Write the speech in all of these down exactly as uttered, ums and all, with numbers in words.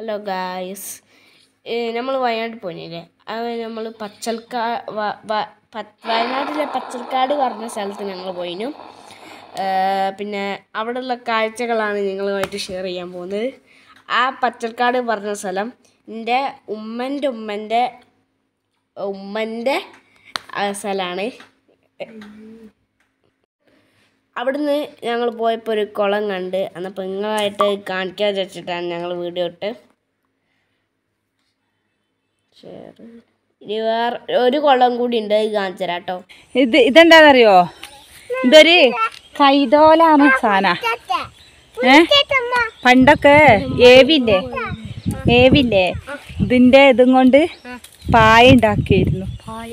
Hello guys, നമ്മൾ വയനാട്ടിൽ പോയില്ലേ? അത് നമ്മൾ പച്ചൽക്കാ വയനാട്ടിലെ പച്ചൽക്കാട് പറഞ്ഞ സ്ഥലത്ത് ഞങ്ങൾ പോയിനു. പിന്നെ അവിടെയുള്ള കാഴ്ചകളാണ് നിങ്ങളുമായിട്ട് ഷെയർ ചെയ്യാൻ പോകുന്നത്. ആ പച്ചൽക്കാട് പറഞ്ഞ സ്ഥലം എൻ്റെ ഉമ്മൻ്റെ ഉമ്മൻ്റെ ഉമ്മൻ്റെ സ്ഥലമാണ്. അവിടുന്ന് ഞങ്ങൾ പോയപ്പോൾ ഒരു കുളം കണ്ട്, അന്നപ്പോൾ നിങ്ങളായിട്ട് കാണിക്കാൻ വെച്ചിട്ടാണ് ഞങ്ങൾ വീഡിയോ ഇട്ട് ഷെയർ. ഇനി വേറെ ഒരു കുളം കൂടി ഉണ്ട്, ഇത് കാണിച്ചു തരാം കേട്ടോ. ഇത് ഇതെന്താണെന്നറിയോ? ഇതൊരു കൈതോലാണ് സാധന. ഏ പണ്ടൊക്കെ ഏവില്ലേ ഏവില്ലേ ഇതിൻ്റെ ഇതും കൊണ്ട് പായ ഉണ്ടാക്കിയായിരുന്നു.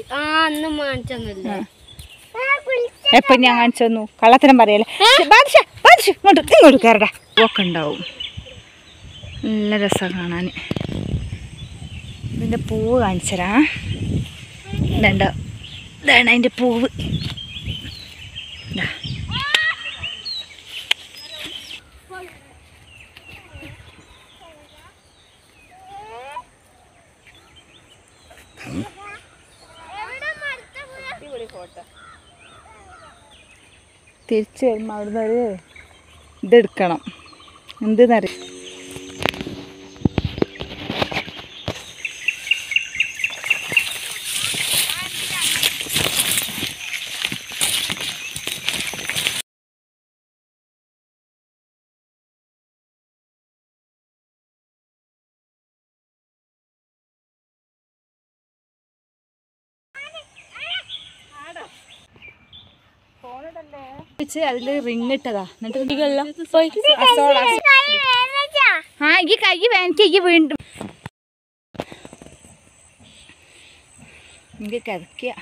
എപ്പം ഞാൻ കാണിച്ചു തന്നു? കള്ളത്തരം പറയല്ലേ. ഇങ്ങോട്ട് ഇങ്ങോട്ട് കയറടാ, ഒക്കെ ഉണ്ടാവും. നല്ല രസമാണ് കാണാൻ. ഇതിൻ്റെ പൂവ് കാണിച്ചരാ. ഇതുണ്ടോ? ഇതാണ് അതിൻ്റെ പൂവ്. തിരിച്ചു വരുമ്പോൾ അവിടുന്ന് ഒരു ഇതെടുക്കണം. എന്തെന്നറിയാം, അതിൽ റിങ് ഇട്ടതാ. എന്നിട്ട് ആ ഈ കൈ വേനക്ക് ഈ വീണ്ടും എനിക്ക് കിതക്കുക.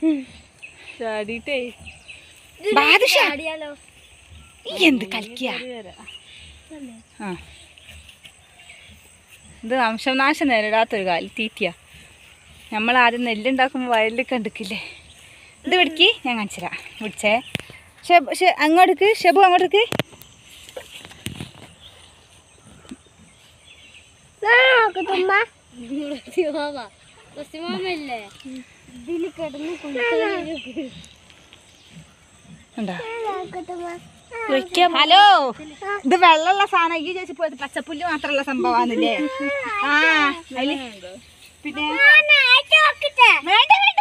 എന്ത് കളിക്കുക? ആ ഇത് വംശനാശം നേരിടാത്തൊരു കാലം തീറ്റിയാ. നമ്മൾ ആദ്യം നെല്ലുണ്ടാക്കുമ്പോൾ വയലിൽ കണ്ടിക്കില്ലേ? ഇത് പിടിക്ക്, ഞാൻ കാണിച്ചു തരാം. പിടിച്ചേ ഷെബ് അങ്ങോട്ടേക്ക്. ഷെബു അങ്ങോട്ടേക്ക്. ഹലോ, ഇത് വെള്ളമുള്ള സാധനം. ഈ ചേച്ചി പോയത് പച്ചപ്പുല്ല് മാത്രമുള്ള സംഭവമാണല്ലേ? ആ അതില് പിന്നെ വേണ്ട വേണ്ട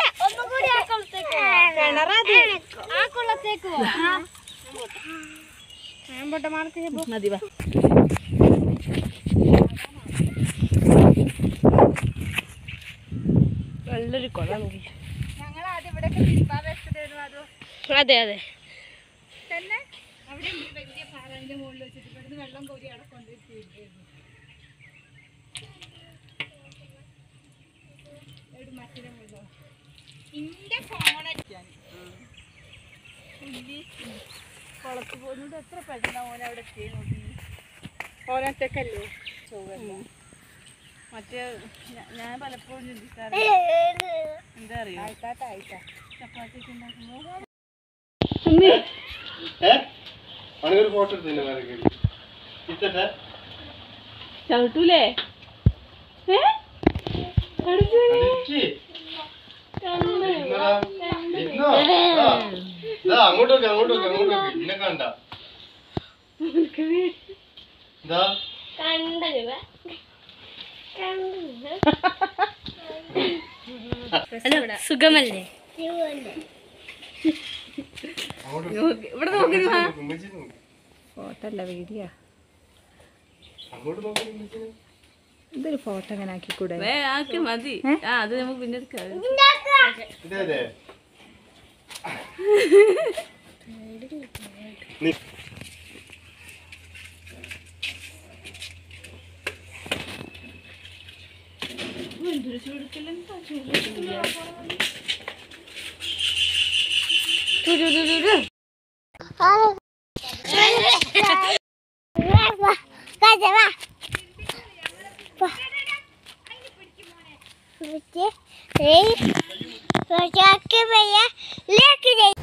മതി. നല്ലൊരു കുളം. ഞങ്ങൾ ആദ്യം ഇവിടെ അതെ അതെ തന്നെ അവിടെ വലിയ പാറന്റെ മുകളിൽ വെച്ചിട്ട് ഇവിടുന്ന് വെള്ളം കോരി അവിടെ കൊണ്ടുപോയിരുന്നു. മറ്റേ ഇന്റെ ഫോണടിക്കാൻ കുളത്ത് പോകുന്നത് എത്ര പെട്ടെന്ന് ഓനെ അവിടെ എത്തിയേ നോക്കി. ഓനൊറ്റക്കല്ലേ ചോവല്ല. മറ്റേ ഞാൻ പലപ്പോഴും ചിന്തിക്കാറ് എന്താ അറിയോ, ആയിക്കാട്ടെ ആയിട്ടാ ചപ്പാത്തിക്ക് ഉണ്ടാക്കുമ്പോ ചവിട്ടൂലേ? അങ്ങോട്ടൊക്കെ അങ്ങോട്ടൊക്കെ അങ്ങോട്ടൊക്കെ ഇന്നെ കണ്ട സുഖമല്ലേ? ഇവിടെ നോക്കി ഫോട്ടോ അല്ല വീഡിയോ. ഇതൊരു ഫോട്ടോ അങ്ങനെ ആക്കിക്കൂടെ? ആക്കി മതി. ആ അത് നമുക്ക് പിന്നെ എടുക്കാം. लेके